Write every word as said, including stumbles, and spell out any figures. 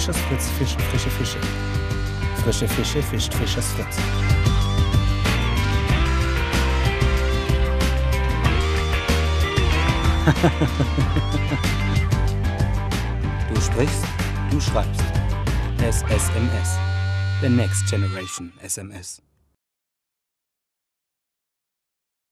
Frisches Fritz fischt frische Fische. Frische Fische fischt frisches Fritz. Du sprichst, du schreibst. S S M S. The Next Generation S M S.